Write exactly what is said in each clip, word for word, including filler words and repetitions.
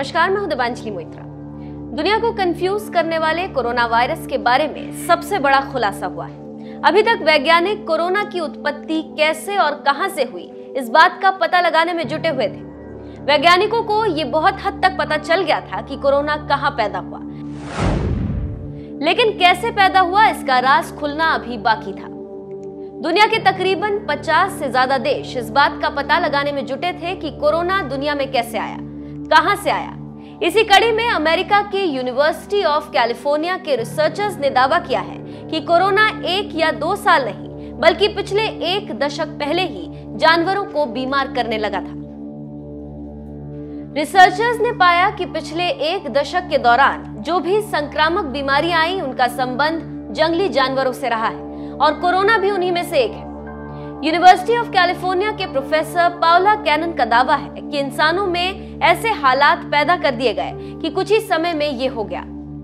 नमस्कार, मैं हूं दिबांजलि मोइत्रा। दुनिया को कंफ्यूज करने वाले कोरोना वायरस के बारे में सबसे बड़ा खुलासा हुआ है। अभी तक वैज्ञानिक कोरोना की उत्पत्ति कैसे और कहां से हुई, इस बात का पता लगाने में जुटे हुए थे। वैज्ञानिकों को यह बहुत हद तक पता चल गया था कि कोरोना कहां पैदा हुआ, लेकिन कैसे पैदा हुआ इसका राज खुलना अभी बाकी था। दुनिया के तकरीबन पचास से ज्यादा देश इस बात का पता लगाने में जुटे थे कि कोरोना दुनिया में कैसे आया, कहां से आया। इसी कड़ी में अमेरिका के यूनिवर्सिटी ऑफ कैलिफोर्निया के रिसर्चर्स ने दावा किया है कि कोरोना एक या दो साल नहीं बल्कि पिछले एक दशक पहले ही जानवरों को बीमार करने लगा था। रिसर्चर्स ने पाया कि पिछले एक दशक के दौरान जो भी संक्रामक बीमारियां आई उनका संबंध जंगली जानवरों से रहा है और कोरोना भी उन्हीं में से एक है। यूनिवर्सिटी ऑफ कैलिफोर्निया के प्रोफेसर पाउला कैनन का दावा है कि इंसानों में ऐसे हालात पैदा कर दिए गए कि कुछ ही समय में ये हो गया।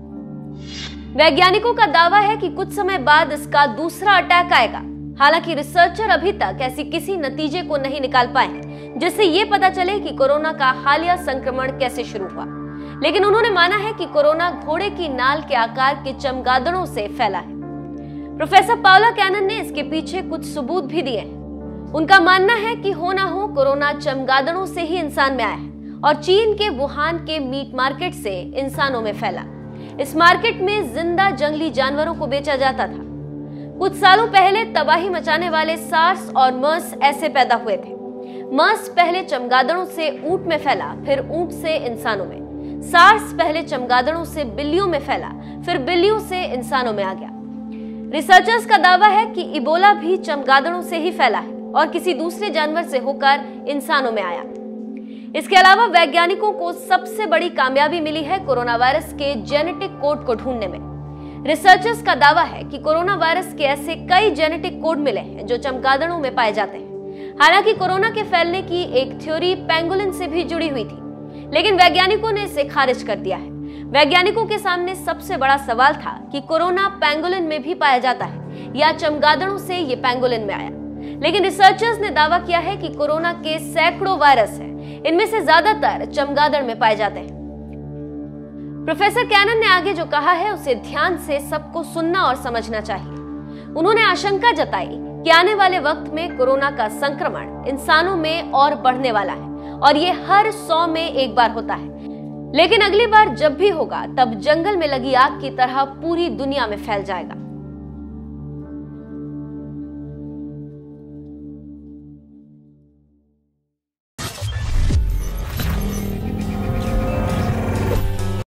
वैज्ञानिकों का दावा है कि कुछ समय बाद इसका दूसरा अटैक आएगा। हालांकि रिसर्चर अभी तक ऐसी किसी नतीजे को नहीं निकाल पाए हैं जिससे ये पता चले कि कोरोना का हालिया संक्रमण कैसे शुरू हुआ, लेकिन उन्होंने माना है कि कोरोना घोड़े की नाल के आकार के चमगादड़ों से फैला है। प्रोफेसर पाउला कैनन ने इसके पीछे कुछ सबूत भी दिए हैं। उनका मानना है कि हो ना हो कोरोना चमगादड़ों से ही इंसान में आया है और चीन के वुहान के मीट मार्केट से इंसानों में फैला। इस मार्केट में जिंदा जंगली जानवरों को बेचा जाता था। कुछ सालों पहले तबाही मचाने वाले सार्स और मर्स ऐसे पैदा हुए थे। मर्स पहले चमगादड़ों से ऊंट में फैला, फिर ऊंट से इंसानों में। सार्स पहले चमगादड़ों से बिल्लियों में फैला, फिर बिल्लियों से इंसानों में आ गया। रिसर्चर्स का दावा है कि इबोला भी चमगादड़ों से ही फैला है और किसी दूसरे जानवर से होकर इंसानों में आया। इसके अलावा वैज्ञानिकों को सबसे बड़ी कामयाबी मिली है कोरोना वायरस के जेनेटिक कोड को ढूंढने में। रिसर्चर्स का दावा है कि कोरोना वायरस के ऐसे कई जेनेटिक कोड मिले हैं जो चमगादड़ों में पाए जाते हैं। हालांकि कोरोना के फैलने की एक थ्योरी पेंगोलिन से भी जुड़ी हुई थी, लेकिन वैज्ञानिकों ने इसे खारिज कर दिया है। वैज्ञानिकों के सामने सबसे बड़ा सवाल था कि कोरोना पेंगोलिन में भी पाया जाता है या चमगादड़ों से ये पेंगोलिन में आया। लेकिन रिसर्चर्स ने दावा किया है कि कोरोना के सैकड़ों वायरस हैं, इनमें से ज्यादातर चमगादड़ में पाए जाते हैं। प्रोफेसर कैनन ने आगे जो कहा है उसे ध्यान से सबको सुनना और समझना चाहिए। उन्होंने आशंका जताई कि आने वाले वक्त में कोरोना का संक्रमण इंसानों में और बढ़ने वाला है और ये हर सौ में एक बार होता है, लेकिन अगली बार जब भी होगा तब जंगल में लगी आग की तरह पूरी दुनिया में फैल जाएगा।